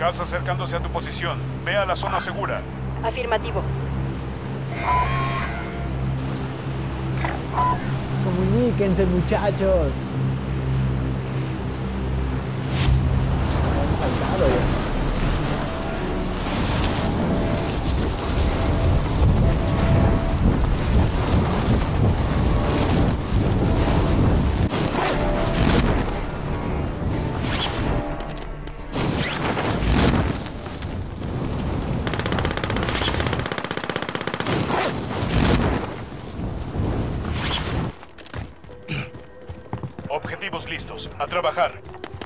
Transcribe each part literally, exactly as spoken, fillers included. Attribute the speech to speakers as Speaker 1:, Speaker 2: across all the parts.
Speaker 1: Gas acercándose a tu posición. Ve a la zona segura.
Speaker 2: Afirmativo.
Speaker 3: Comuníquense, muchachos. Han saltado ya.
Speaker 1: Objetivos listos. A trabajar.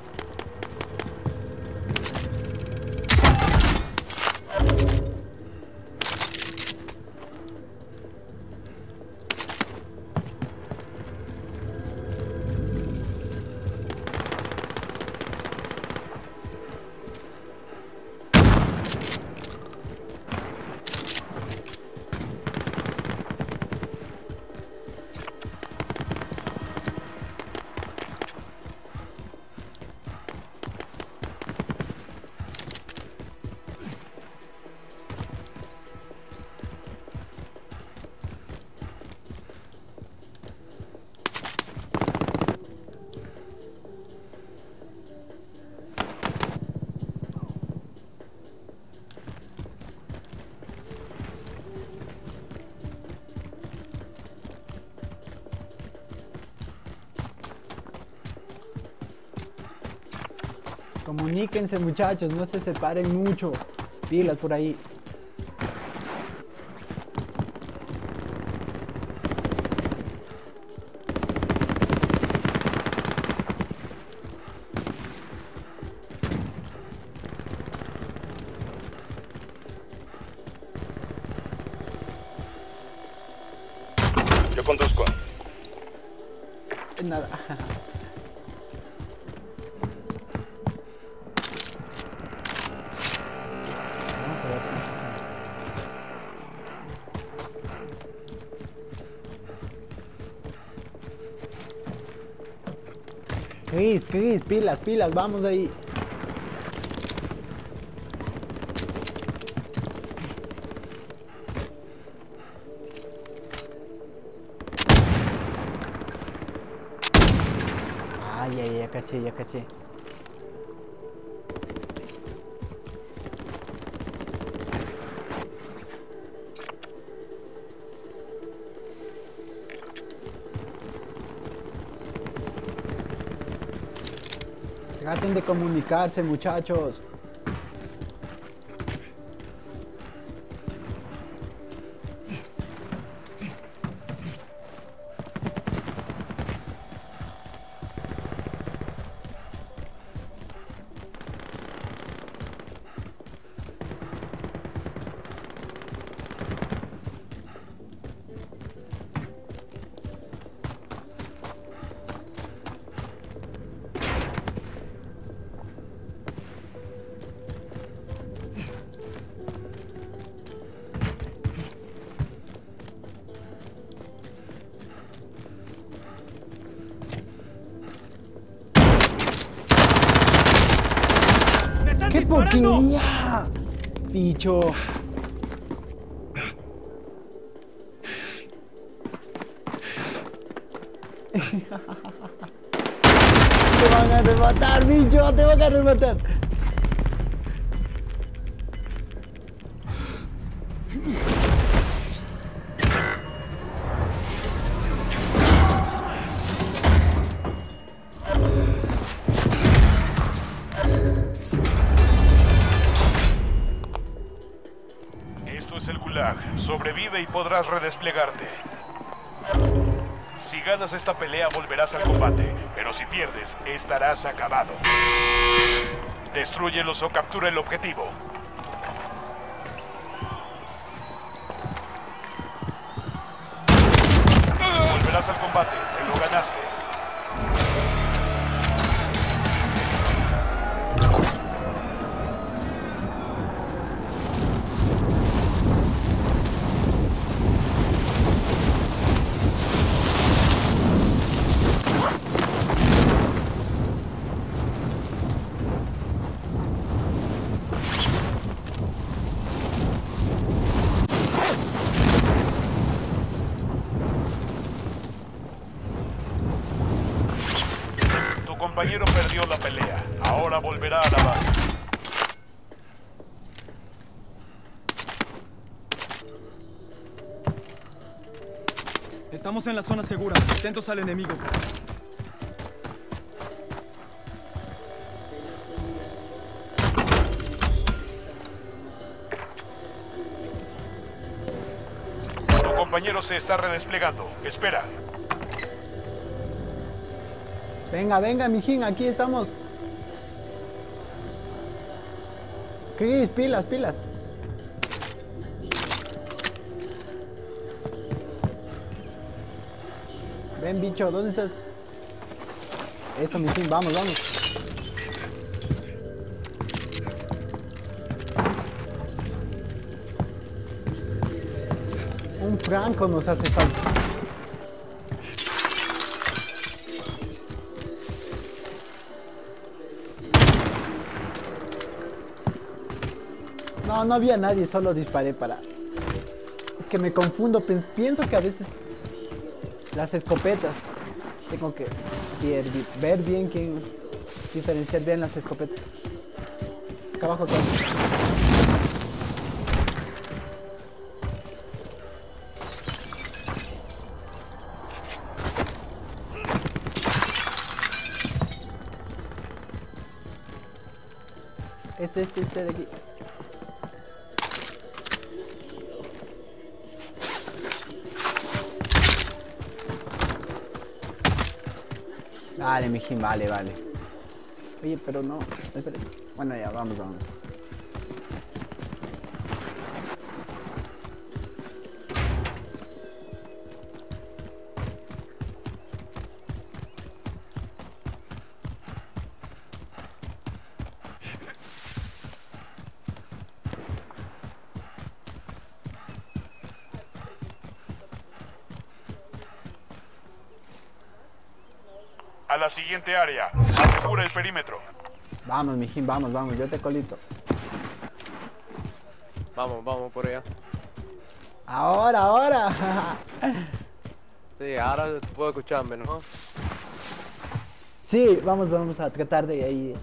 Speaker 3: Comuníquense, muchachos, no se separen mucho. Pilas por ahí.
Speaker 1: Yo conduzco.
Speaker 3: Nada. Chris, Chris, pilas, pilas, vamos ahí. Ay, ay, ya caché, ya caché. Traten de comunicarse, muchachos. ¡Qué porquería! Bicho. Te van a rematar, bicho, te van a rematar.
Speaker 1: Esto es el Gulag. Sobrevive y podrás redesplegarte. Si ganas esta pelea volverás al combate, pero si pierdes, estarás acabado. Destrúyelos o captura el objetivo. Volverás al combate, te lo ganaste. compañero perdió la pelea. Ahora volverá a la base.
Speaker 2: Estamos en la zona segura. Atentos al enemigo.
Speaker 1: Tu compañero se está redesplegando. Espera.
Speaker 3: Venga, venga, mijín, aquí estamos. Chris, pilas, pilas. Ven, bicho, ¿dónde estás? Eso, mijín, vamos, vamos. Un franco nos hace falta. No, no había nadie, solo disparé para... Es que me confundo, pienso que a veces las escopetas tengo que ver, ver bien quién, diferenciar bien las escopetas. Acá abajo, acá abajo. Este, este, este de aquí. Vale, mijín, vale, vale. Oye, pero no, espera. Bueno, ya, vamos, vamos.
Speaker 1: A la siguiente área. Asegura el perímetro.
Speaker 3: Vamos, mijín, vamos, vamos, yo te colito.
Speaker 4: Vamos, vamos por allá.
Speaker 3: Ahora, ahora.
Speaker 4: Sí, ahora puedo escucharme, ¿no?
Speaker 3: Sí, vamos, vamos a tratar de ahí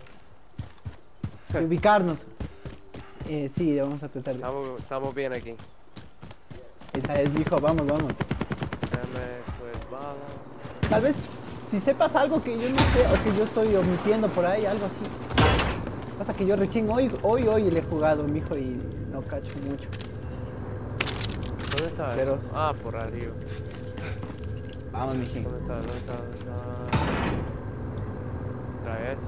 Speaker 3: de ubicarnos. Eh, sí, vamos a tratar de...
Speaker 4: Estamos, estamos bien aquí.
Speaker 3: Esa es, mijo, vamos, vamos.
Speaker 4: Déjame, pues, bala.
Speaker 3: Tal vez, si sepas algo que yo no sé, o que yo estoy omitiendo por ahí, algo así. Pasa que yo recién hoy, hoy, hoy le he jugado, mijo, y no cacho mucho.
Speaker 4: ¿Dónde está
Speaker 3: Pero-
Speaker 4: eso? Ah, por arriba.
Speaker 3: Vamos, mijín.
Speaker 4: ¿Dónde está? ¿Dónde está? ¿Dónde está? Trae esto.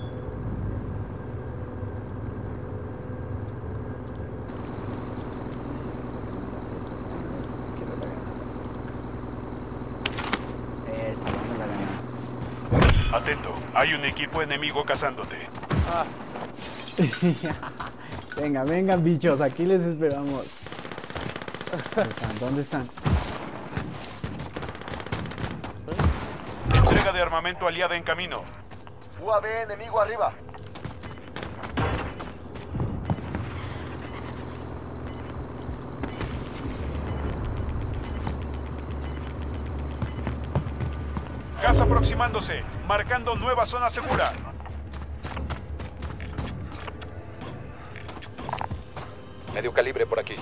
Speaker 3: Eso, vamos a ganar.
Speaker 1: Atento. Hay un equipo enemigo cazándote.
Speaker 4: Ah,
Speaker 3: Venga, vengan, bichos, aquí les esperamos. ¿Dónde están? ¿Dónde están?
Speaker 1: Entrega de armamento aliada en camino.
Speaker 5: U A V enemigo arriba.
Speaker 1: Gas aproximándose. Marcando nueva zona segura.
Speaker 5: Medio calibre por aquí.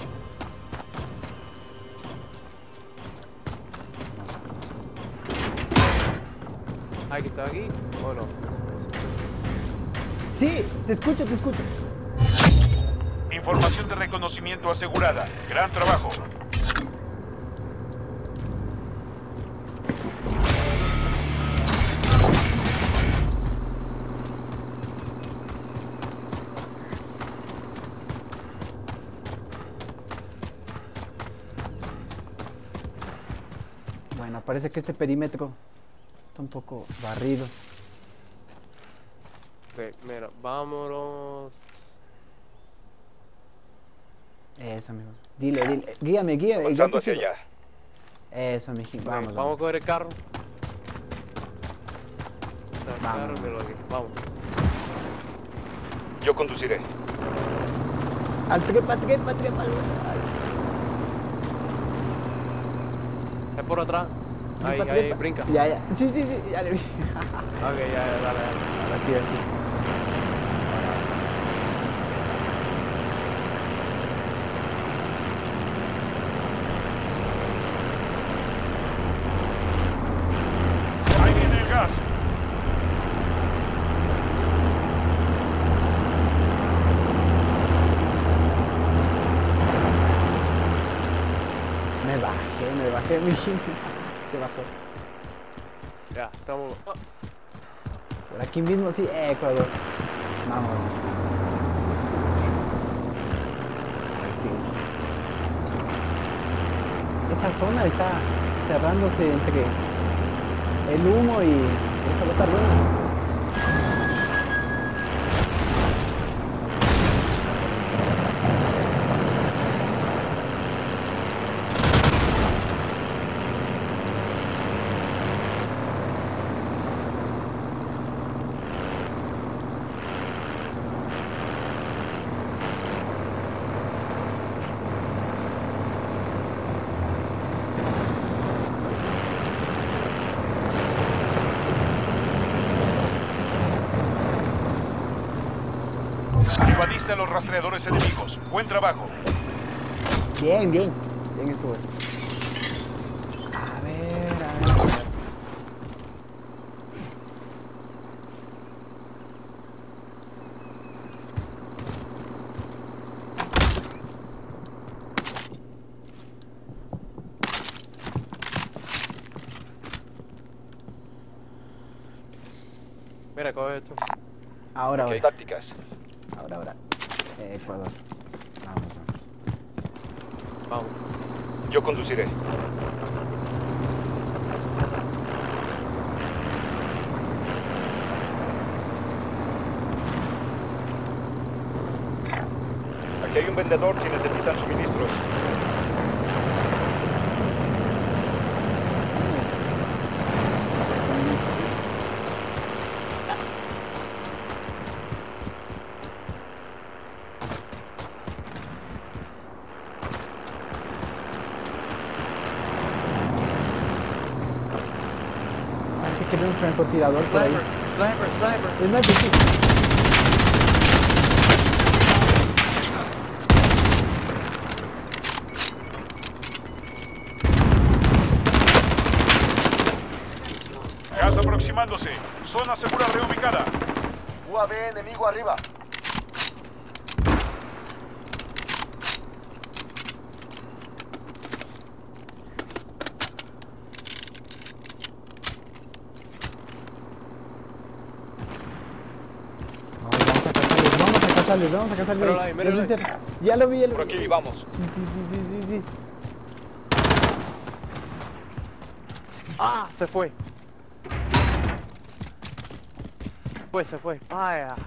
Speaker 4: ¿alguien está aquí? ¿O no?
Speaker 3: Sí, te escucho, te escucho.
Speaker 1: Información de reconocimiento asegurada. Gran trabajo.
Speaker 3: Bueno, parece que este perímetro está un poco barrido.
Speaker 4: Ok, mira, vámonos.
Speaker 3: Eso, amigo. Dile, dile. Guíame, guíame. yo
Speaker 5: Avanzando
Speaker 3: te
Speaker 5: hacia
Speaker 3: sigo.
Speaker 5: allá.
Speaker 3: Eso, mijín.
Speaker 4: Ok,
Speaker 3: Vamos,
Speaker 4: vamos,
Speaker 3: vamos.
Speaker 4: a coger el carro. Está el
Speaker 3: Vamos.
Speaker 4: carro, míralo aquí. Vamos.
Speaker 5: Yo conduciré.
Speaker 3: Al trepa, trepa, trepa. Ay.
Speaker 4: Es por atrás. Ahí,
Speaker 3: Trepa,
Speaker 4: ahí,
Speaker 3: trepa.
Speaker 4: brinca.
Speaker 3: Ya, ya. Sí, sí, sí, ya le vi.
Speaker 4: Ok, ya, ya, dale, dale.
Speaker 3: Así, así.
Speaker 1: Ahí viene el gas.
Speaker 3: Me bajé, me bajé, mi se bajó.
Speaker 4: Ya, estamos. Oh,
Speaker 3: Por aquí mismo, sí, eh, Ecuador. Vamos. Aquí. Esa zona está cerrándose entre el humo y esta bota buena.
Speaker 1: Evadiste a los rastreadores enemigos. Buen trabajo.
Speaker 3: Bien, bien. Bien estuvo. A ver, a ver, a ver.
Speaker 4: mira, coge esto.
Speaker 3: Ahora,
Speaker 5: Ok,
Speaker 3: ahora.
Speaker 5: tácticas.
Speaker 3: Ahora, ahora. Eh, Ecuador. Vamos, vamos.
Speaker 4: Vamos.
Speaker 5: Yo conduciré. Aquí hay un vendedor si necesitan suministros.
Speaker 3: Parece que veo un francotirador por ahí.
Speaker 4: Sniper, sniper, sniper.
Speaker 3: Es más difícil.
Speaker 1: Gas aproximándose. Zona segura reubicada.
Speaker 5: U A V enemigo arriba.
Speaker 3: Vamos a cazarles, vamos a cazarles, vamos a cazarles.
Speaker 4: Míralo ahí, míralo ahí.
Speaker 3: Ya lo vi, ya lo
Speaker 5: Por
Speaker 3: vi.
Speaker 5: aquí, vamos.
Speaker 3: Sí, sí, sí, sí, sí, sí.
Speaker 4: Ah, se fue. Fue, se fue. Vaya.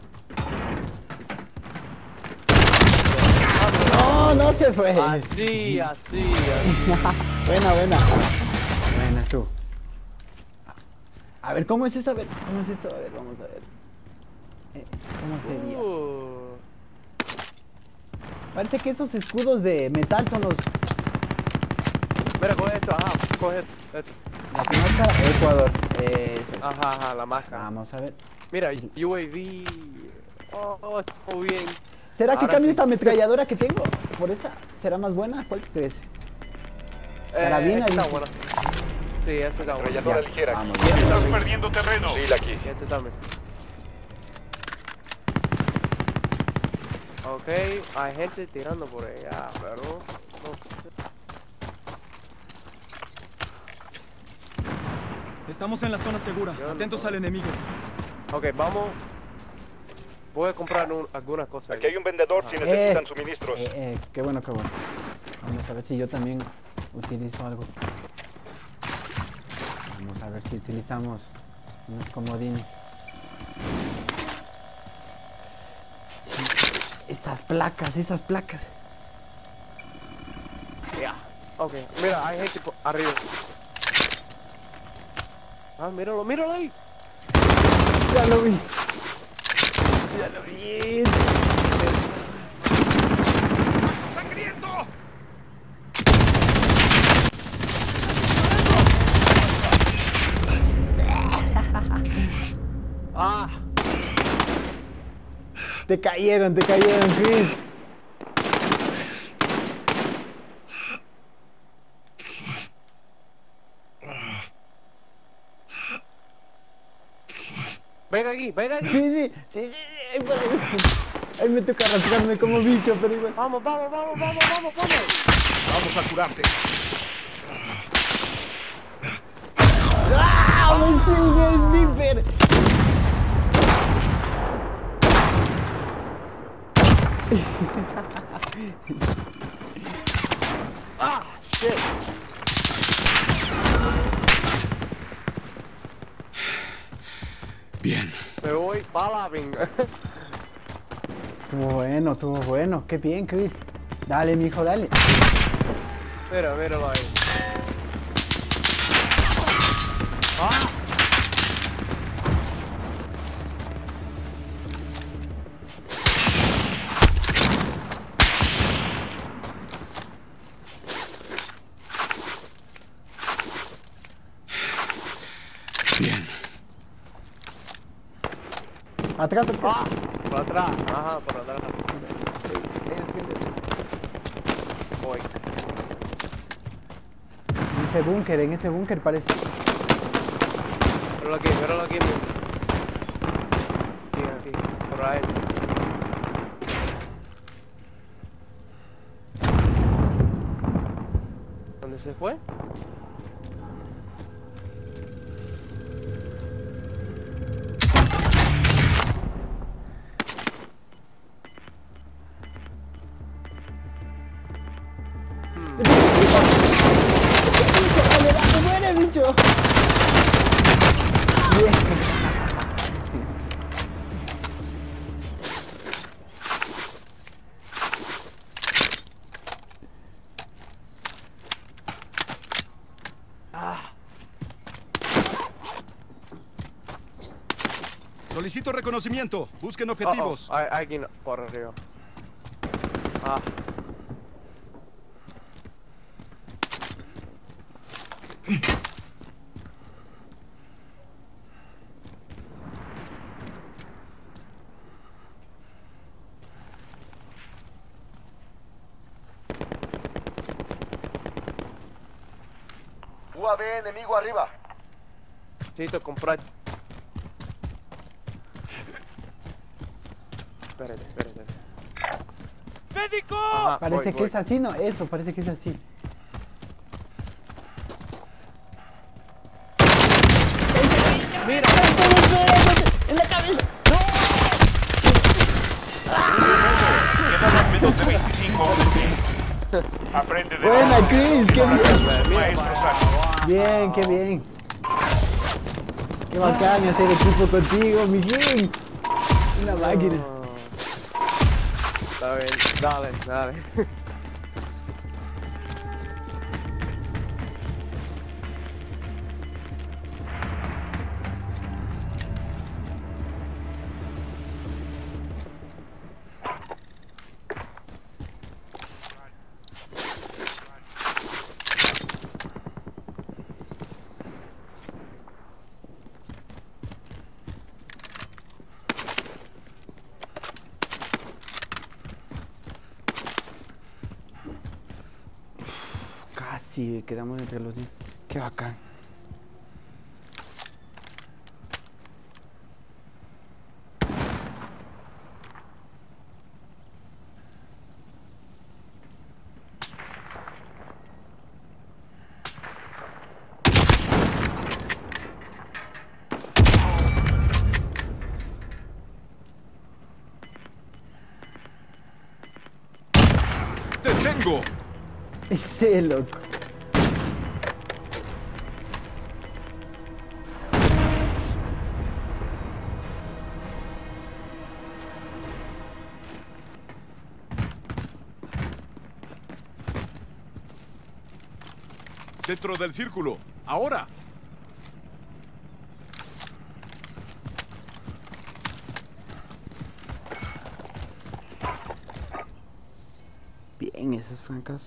Speaker 3: No, no se fue.
Speaker 4: Así, así, así.
Speaker 3: Buena, buena. Buena, tú. A ver, ¿cómo es esto? A ver, ¿cómo es esto? A ver, vamos a ver. Eh, ¿Cómo sería?
Speaker 4: Uh,
Speaker 3: Parece que esos escudos de metal son los...
Speaker 4: mira, coge esto, ajá, coge esto.
Speaker 3: La que máscara Ecuador. Eso.
Speaker 4: Ajá, ajá, la máscara.
Speaker 3: Vamos a ver.
Speaker 4: Mira, U A V. Oh, oh, está muy bien.
Speaker 3: ¿Será que
Speaker 4: Ahora
Speaker 3: cambio
Speaker 4: sí.
Speaker 3: esta ametralladora que tengo por esta? ¿Será más buena? ¿Cuál crees?
Speaker 4: Eh,
Speaker 3: Carabina,
Speaker 4: esta está
Speaker 3: dice.
Speaker 4: buena. Sí, esta está buena.
Speaker 5: Ametralladora
Speaker 3: Ya,
Speaker 5: ligera.
Speaker 3: vamos.
Speaker 1: Estás perdiendo terreno.
Speaker 5: Sí, aquí.
Speaker 4: Este también. Ok, hay gente tirando por allá, pero no sé.
Speaker 2: Estamos en la zona segura.
Speaker 4: Yo no
Speaker 2: Atentos
Speaker 4: puedo.
Speaker 2: al enemigo.
Speaker 4: Ok, vamos. Voy a comprar un- algunas cosas.
Speaker 5: Aquí hay un vendedor si
Speaker 3: Eh,
Speaker 5: necesitan suministros.
Speaker 3: Eh, eh, qué bueno, qué bueno. Vamos a ver si yo también utilizo algo. Vamos a ver si utilizamos unos comodines. Sí, esas placas, esas placas.
Speaker 4: Ya. Ok, mira, hay gente por arriba. Ah, míralo, míralo ahí.
Speaker 3: Ya lo vi. Ya lo vi.
Speaker 1: ¡Sangriento!
Speaker 4: Ah,
Speaker 3: Te cayeron, te cayeron, Chris.
Speaker 4: venga aquí, venga aquí.
Speaker 3: Sí, sí, sí, sí, ahí por ahí. Ahí me toca arrastrarme como bicho, pero igual.
Speaker 4: Vamos, vamos, vamos, vamos, vamos, vamos.
Speaker 1: Vamos a curarte.
Speaker 3: ¡Ah! ¡Me hice un sniper!
Speaker 4: Ah, shit.
Speaker 1: Bien.
Speaker 4: Me voy para la venga.
Speaker 3: Estuvo bueno, estuvo bueno. Qué bien, Chris. Dale, mijo, dale.
Speaker 4: Mira, míralo ahí. Ah.
Speaker 1: Bien.
Speaker 3: Atrás, atrás.
Speaker 4: Ah, por atrás. Ajá, por atrás. Voy.
Speaker 3: En ese búnker, en ese búnker parece.
Speaker 4: Míralo aquí, míralo aquí. Aquí, aquí, por ahí. ¿Dónde se fue?
Speaker 3: ¡Dale, dale, muere, bicho! Bien.
Speaker 4: Ah,
Speaker 1: Solicito reconocimiento. Busquen
Speaker 4: oh,
Speaker 1: objetivos.
Speaker 4: oh, hay alguien por arriba. Ah.
Speaker 5: U A V enemigo arriba.
Speaker 4: Necesito comprar. Espérate, espérate. ¡Médico! Ajá,
Speaker 3: Parece
Speaker 4: voy,
Speaker 3: que
Speaker 4: voy.
Speaker 3: es así, ¿no? Eso, parece que es así.
Speaker 4: ¡Mira!
Speaker 3: ¡En la cabeza!
Speaker 1: Quedan menos de veinticinco hombres. Aprende de
Speaker 3: Buena,
Speaker 1: nuevo.
Speaker 3: Chris, qué
Speaker 1: Ahora
Speaker 3: bien.
Speaker 1: mismo sus maestros salen.
Speaker 3: Bien, qué bien. Qué bacán hacer equipo contigo, mi Jim. Una máquina.
Speaker 4: No. Está bien, dale, dale.
Speaker 3: Casi quedamos entre los diez. Qué bacán.
Speaker 1: ¡Te tengo!
Speaker 3: Ese loco.
Speaker 1: Dentro del círculo. Ahora.
Speaker 3: Bien, esas francas.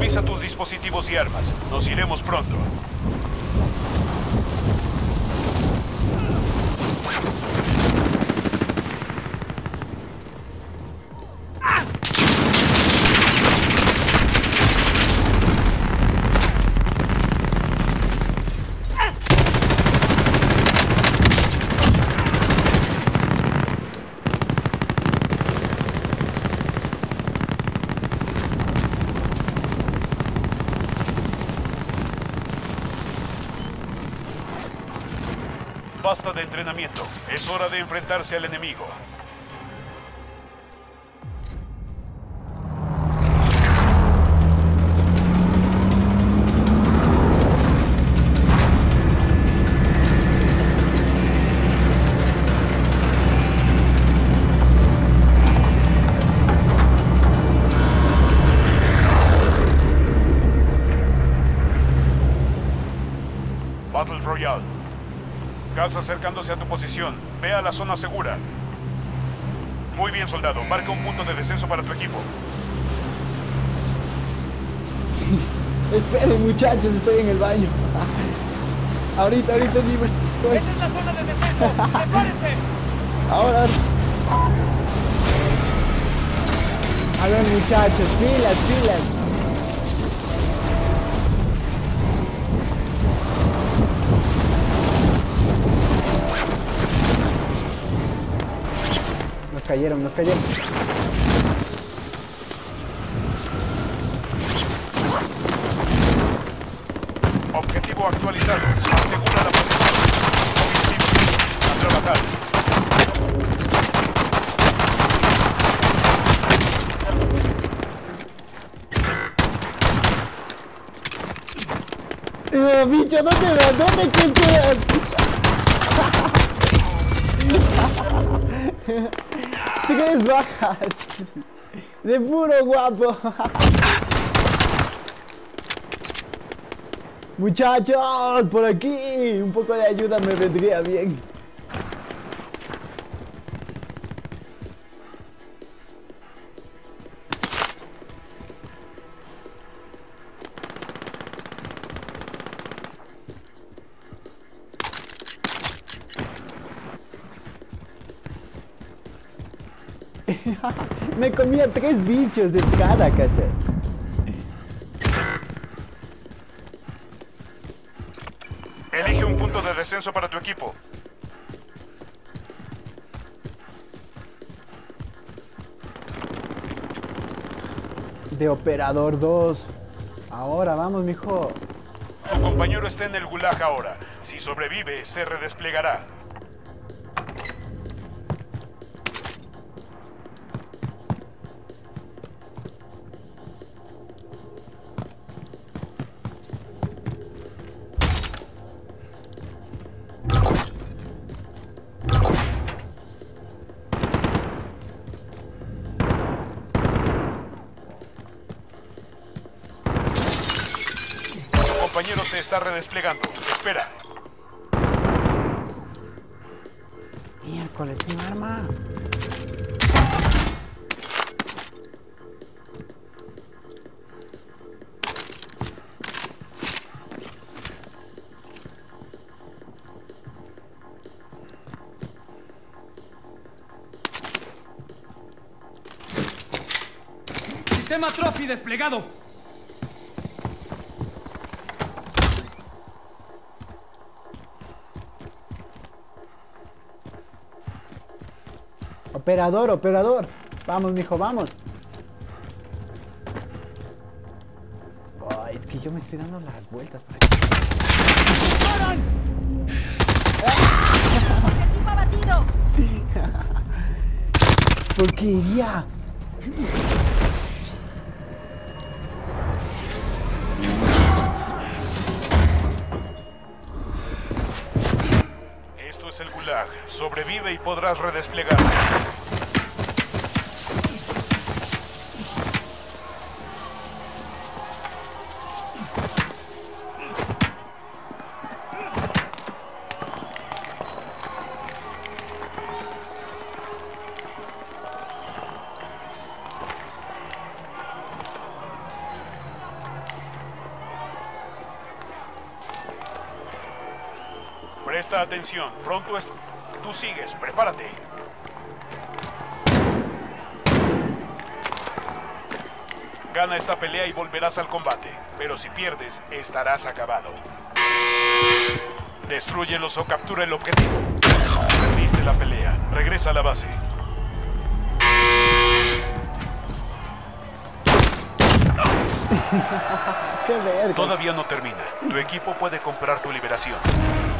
Speaker 1: Revisa tus dispositivos y armas. Nos iremos pronto. Basta de entrenamiento. Es hora de enfrentarse al enemigo. Battle Royale. Gas acercándose a tu posición. Ve a la zona segura. Muy bien, soldado. Marca un punto de descenso para tu equipo.
Speaker 3: Esperen, muchachos, estoy en el baño. ahorita, ahorita sí me...
Speaker 2: ¡Esa es la zona de descenso! ¡Prepárense!
Speaker 3: Ahora. A ver, muchachos, pilas, pilas. Nos cayeron, nos cayeron.
Speaker 1: Objetivo actualizado. Asegura la posición. Objetivo. A trabajar.
Speaker 3: Eh, bicho, ¿dónde vas? ¿Dónde que quedas? Tres bajas. De puro guapo. Muchachos, por aquí. Un poco de ayuda me vendría bien. Me comía tres bichos de cada, ¿cachas?
Speaker 1: Elige un punto de descenso para tu equipo.
Speaker 3: De operador dos. Ahora, vamos, mijo.
Speaker 1: Tu compañero está en el gulag ahora. Si sobrevive, se redesplegará. Tu compañero se está redesplegando. Espera.
Speaker 3: Miércoles, un arma.
Speaker 2: Sistema Trophy desplegado.
Speaker 3: Operador, operador. Vamos, mijo, vamos. Oh, es que yo me estoy dando las vueltas para aquí.
Speaker 2: ¡Paran!
Speaker 6: ¡Objetivo abatido!
Speaker 3: Porquería.
Speaker 1: Esto es el gulag. Sobrevive y podrás redesplegar. Presta atención. Pronto es... Tú sigues. Prepárate. Gana esta pelea y volverás al combate. Pero si pierdes, estarás acabado. Destrúyelos o captura el objetivo. Perdiste la pelea. Regresa a la base.
Speaker 3: Qué verga.
Speaker 1: Todavía no termina. Tu equipo puede comprar tu liberación.